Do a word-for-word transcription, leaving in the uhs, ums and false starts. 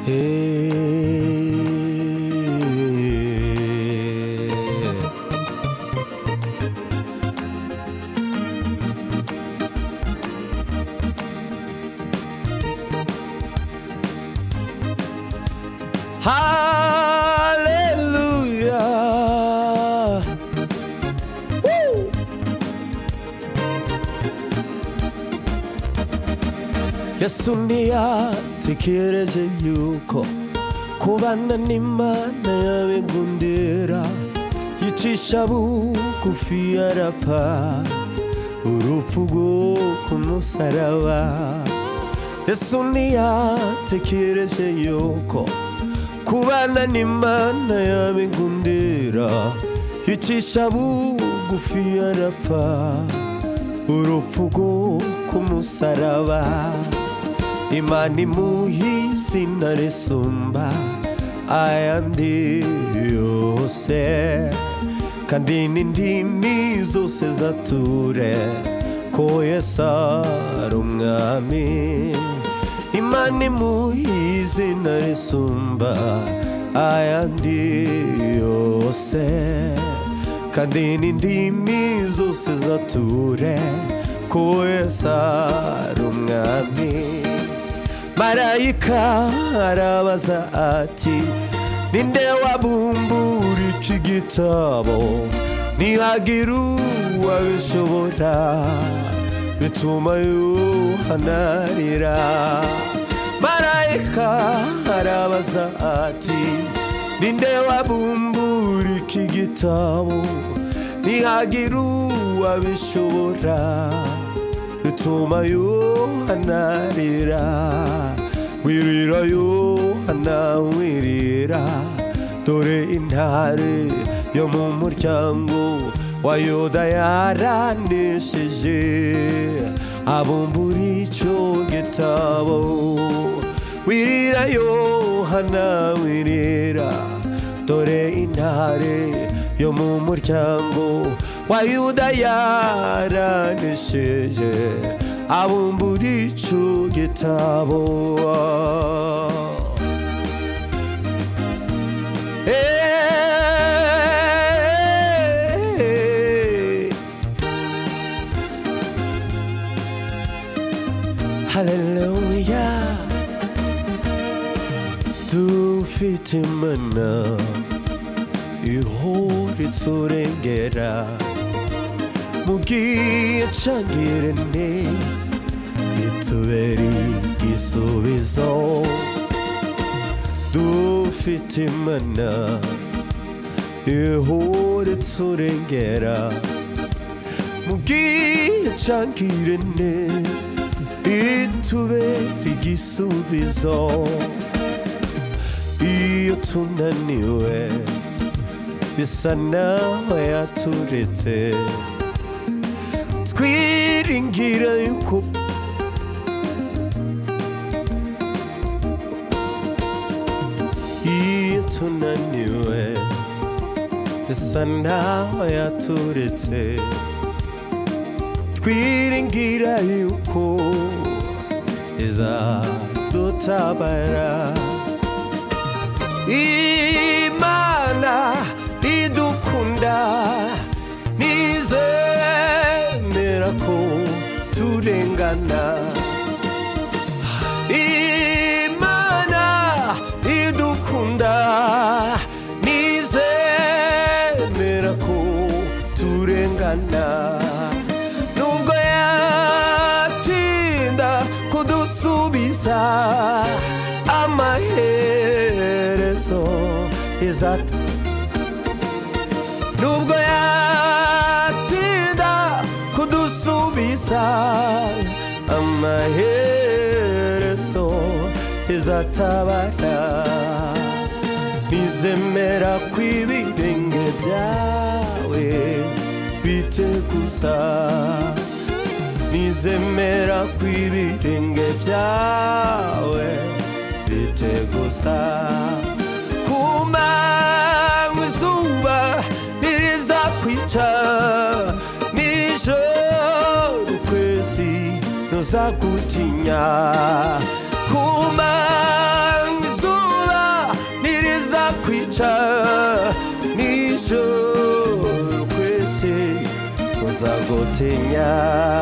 Hey. Hallelujah. Woo. Yesu ntiyatekereje yuko kubana n'Imana yabigundira, yicisha bugufi arapfa urupfu rwo ku musaraba. Yesu ntiyatekereje yuko kubana n'Imana yabigundira, yicisha bugufi arapfa urupfu rwo ku musaraba. Imana imuha izina risumba ayandi yose, kandi n'indimi zose zature ko Yesu ari umwami. Imana imuha izina risumba ayandi yose, kandi n'indimi zose zature ko Yesu ari umwami. Marayika arabaza ati, ninde wabumbura iki gitabo? Ntihagira uwabishobora, bituma Yohana arira. Marayika arabaza ati, ninde wabumbura iki gitabo? Ntihagira uwabishobora, bituma Yohana arira. Wirira Yohana wirira, dore intare yo mu muryango wa Yuda yaranesheje abumbura icyo gitabo. Wirira Yohana wirira, dore intare yo mu muryango wa Yuda yaranesheje abumbura icyo gitabo. Hey. Hallelujah. Dufite Imana ihora iturengera, mugiye cangirane itubera igisubizo. Dufite Imana ihora iturengera, mugiye cangirane itubera igisubizo. Iyo tunaniwe bisa naho yaturetse, twiringira yuko iyo tunaniwe bisa naho yaturetse, twiringira yuko izadutabara. Imana idukunda ntizemera ko turengana. Imana idukunda ntizemera ko turengana. Nubwo yatinda kudusubiza, amaherezo izata. Nubwo yatinda kudusubiza, amaherezo izatabara. Nizemera kw'ibirenge byawe biteguza, nizemera kw'ibirenge byawe biteguza. Kumanywa izuba ntirizakwica, nijoro ukwezi ntuzagutinya. Kumanywa izuba ijuru kwisi uzagutinya